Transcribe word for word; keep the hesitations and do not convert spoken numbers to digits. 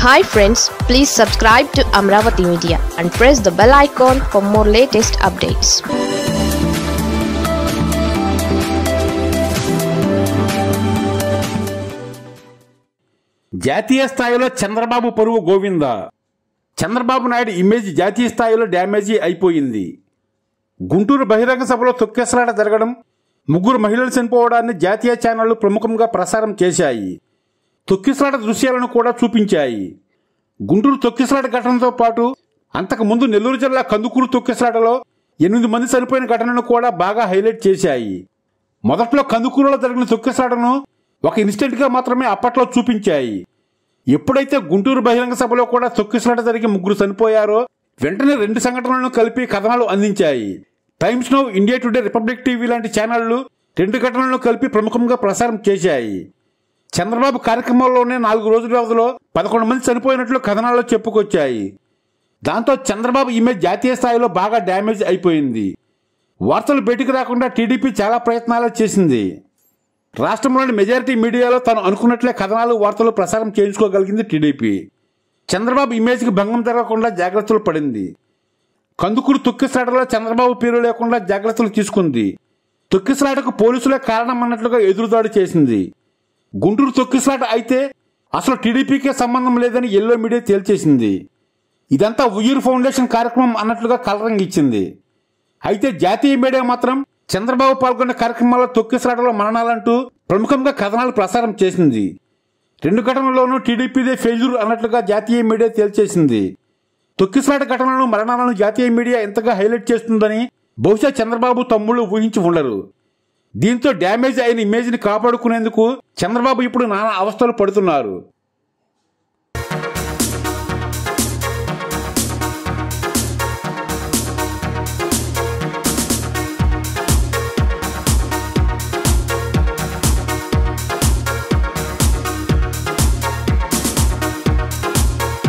Hi friends, please subscribe to Amaravathi Media and press the bell icon for more latest updates. జాతీయ స్థాయిలో చంద్రబాబు పరువు Govinda. Chandrababu Naidu image జాతీయ స్థాయిలో డ్యామేజీ అయిపోయింది. గుంటూరు బహిరంగ సభలో తొక్కేసలాట జరగడం, ముగ్గురు మహిళలు చనిపోవడాన్ని జాతీయ ఛానళ్లు ప్రముఖంగా ప్రసారం చేశాయి. తొక్కిసలాట దృశ్యాలను కూడా చూపించాయి. గుంటూరు తొక్కిసలాట ఘటనతో పాటు అంతకు ముందు నెల్లూరు జిల్లా కందుకూరు తొక్కిసలాటలో ఎనిమిది మంది చనిపోయిన ఘటనను కూడా బాగా హైలైట్ చేశాయి. మొదట్లో కందుకూరులో జరిగిన తొక్కిసలాటను ఒక ఇన్సిడెంట్ గా మాత్రమే అప్పట్లో చూపించాయి. ఎప్పుడైతే గుంటూరు బహిరంగ సభలో కూడా తొక్కిసలాట జరిగి ముగ్గురు చనిపోయారో వెంటనే రెండు సంఘటనలను కలిపి కథనాలు అందించాయి. Times Now, India Today, Republic TV లాంటి ఛానళ్లు రెండు ఘటనలను కలిపి ప్రముఖంగా ప్రసారం చేశాయి. చంద్రబాబు కార్యక్రమంలోనే నాలుగు రోజుల వ్యవధిలో పదకొండు మంది చనిపోయినట్లు కథనాల్లో చెప్పుకొచ్చాయి. దాంతో చంద్రబాబు ఇమేజ్ జాతీయ స్థాయిలో బాగా డ్యామేజ్ అయిపోయింది. వార్తలు బయటికి రాకుండా టీడీపీ చాలా ప్రయత్నాలు చేసింది. రాష్ట్రంలోని మెజారిటీ మీడియాలో తాను అనుకున్నట్లే కథనాలు, వార్తలు ప్రసారం చేయించుకోగలిగింది టీడీపీ. చంద్రబాబు ఇమేజ్కి భంగం జరగకుండా జాగ్రత్తలు పడింది. కందుకూరు తొక్కిసలాటలో చంద్రబాబు పేరు లేకుండా జాగ్రత్తలు తీసుకుంది. తొక్కిసలాటకు పోలీసులే కారణం అన్నట్లుగా ఎదురుదాడి చేసింది. గుంటూరు తొక్కిసలాట అయితే అసలు టీడీపీకే సంబంధం లేదని ఎల్లో మీడియా తేల్చేసింది. ఇదంతా ఉయ్యూరు ఫౌండేషన్ కార్యక్రమం అన్నట్లుగా కలరింగ్ ఇచ్చింది. అయితే జాతీయ మీడియా మాత్రం చంద్రబాబు పాల్గొన్న కార్యక్రమాల్లో తొక్కిసలాటలో మరణాలంటూ ప్రముఖంగా కథనాలు ప్రసారం చేసింది. రెండు ఘటనల్లోనూ టీడీపీదే ఫెయిల్యూర్ అన్నట్లుగా జాతీయ మీడియా తేల్చేసింది. తొక్కిసలాట ఘటనలను, మరణాలను జాతీయ మీడియా ఎంతగా హైలైట్ చేస్తుందని బహుశా చంద్రబాబు తమ్ముళ్ళు ఊహించి ఉండరు. దీంతో డ్యామేజ్ అయిన ఇమేజ్ని కాపాడుకునేందుకు చంద్రబాబు ఇప్పుడు నానా అవస్థలు పడుతున్నారు.